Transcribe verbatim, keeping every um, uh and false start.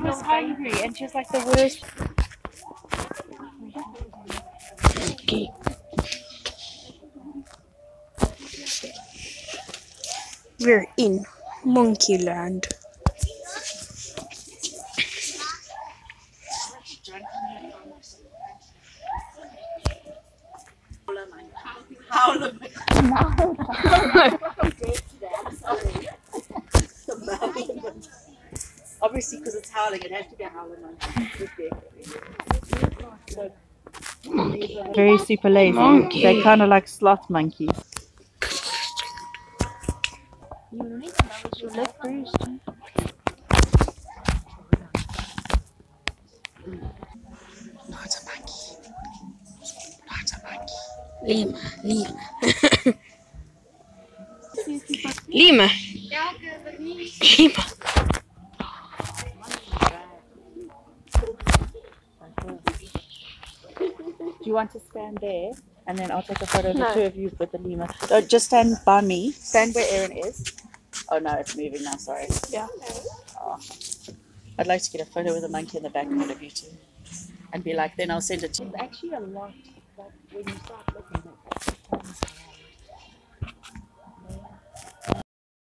was hungry and she was like the worst. Okay. We're in Monkey Land. Obviously, because it's howling, it has to be a howling monkey. Very super lazy. Monkey. They're kind of like sloth monkeys. Your leg bruised. No, it's a monkey. No, it's a monkey. Lima, Lima. Lima. Lima. Do you want to stand there and then I'll take a photo of No. the two of you with the lemur? No, just stand by me. Stand where Erin is. Oh no, it's moving now, sorry. Yeah. Oh. I'd like to get a photo with a monkey in the background of you two. And be like, then I'll send it to you. It's actually a lot, like when you start